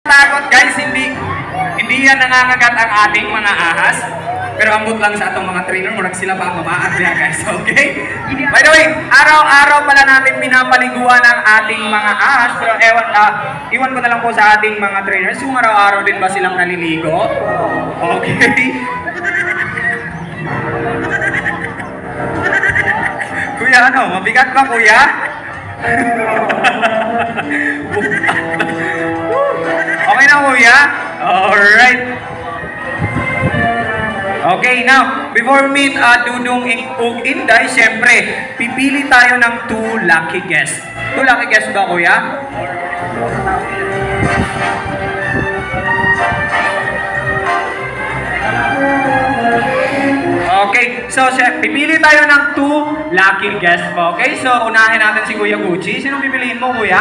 Takot guys, hindi yan nangangagat ang ating mga ahas. Pero ambot lang sa atong mga trainer, murag sila pa mamaat niya guys, okay? By the way, araw-araw pala natin pinapaliguan ang ating mga ahas. Pero iwan ko na lang po sa ating mga trainers, kung araw-araw din ba silang naliligo? Okay? Kuya, ano? Mabigat ba kuya? Okay na kuya? Alright. Okay, now, before we meet Dudong ug Inday, syempre, pipili tayo ng 2 lucky guests. 2 lucky guests ba, kuya? Okay, so pipili tayo ng 2 lucky guests po. Okay, so unahin natin si Kuya Gucci. Sino pipiliin mo, kuya?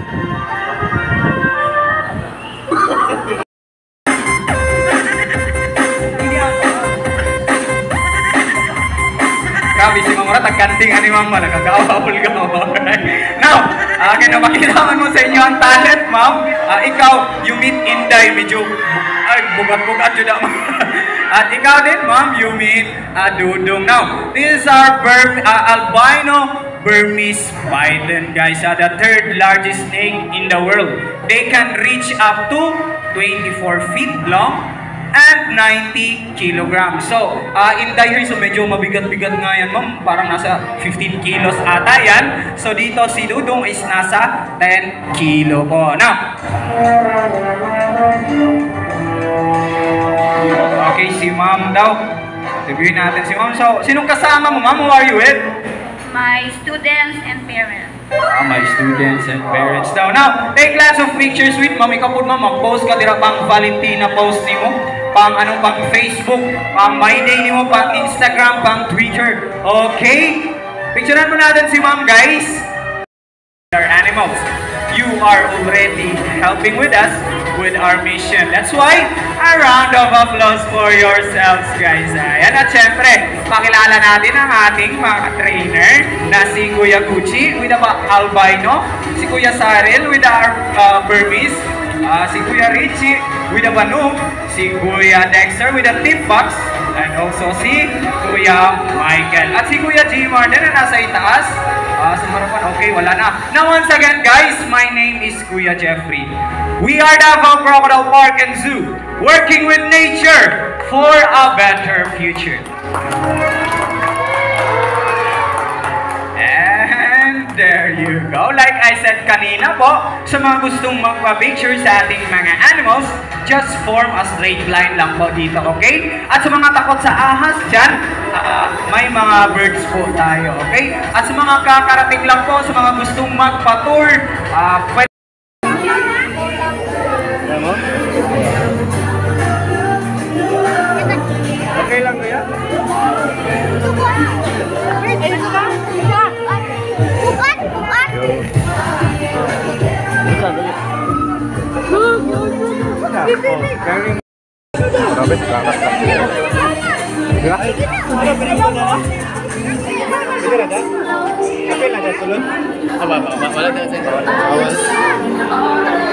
Grabe si Mama, tagkanting ani Mama, nagkakaawapol ka mo. Now, kinapakita mo sa inyo ang talent, ma'am. Ikaw, you meet Inday, medyo, bugat-bugat yun ako. At ikaw din, ma'am, you meet Dudong. Now, this is our albino Burmese python, guys. The 3rd largest snake in the world. They can reach up to 24 feet long and 90 kilograms. So, Inday here, so medyo mabigat-bigat nga yan, ma'am. Parang nasa 15 kilos ata yan. So, dito si Dudong is nasa 10 kilo po. Now, okay, si ma'am daw. Sabihin natin si ma'am. So, sinong kasama mo, ma'am? Who are you with? My students and parents. My students and parents daw. Now, take lots of pictures with ma'am. Ikaw po, ma'am, mag-post ka dira pang Valentina post ni mo. Pang Facebook, pang My Day ni mo, pang Instagram, pang Twitter. Okay? Picturean mo natin si ma'am, guys. Our animals. You are already helping with us with our mission. That's why, a round of applause for yourselves, guys. Ayan, at syempre, pakilala natin ang ating mga trainer na si Kuya Gucci with the albino, si Kuya Saril with our Burmese, si Kuya Richie with the Banuk, si Kuya Dexter with the tip box, and also si Kuya Michael. At si Kuya Jimar din na nasa itaas. Sa harapan, okay, wala na. Now once again, guys, my name is Kuya Jeffrey. We are Davao Crocodile Park and Zoo, working with nature for a better future. And there you go. Like I said kanina po, sa mga gustong magpa-picture sa ating mga animals, just form a straight line lang po dito, okay? At sa mga takot sa ahas dyan, may mga birds po tayo, okay? At sa mga kakarating lang po, sa mga gustong magpa-tour, pwede. Okay lang kaya? Robert, berangkat kan? Enggak? Bener ada? Tapi ada sulut? Apa? Wala ada saya. Awas.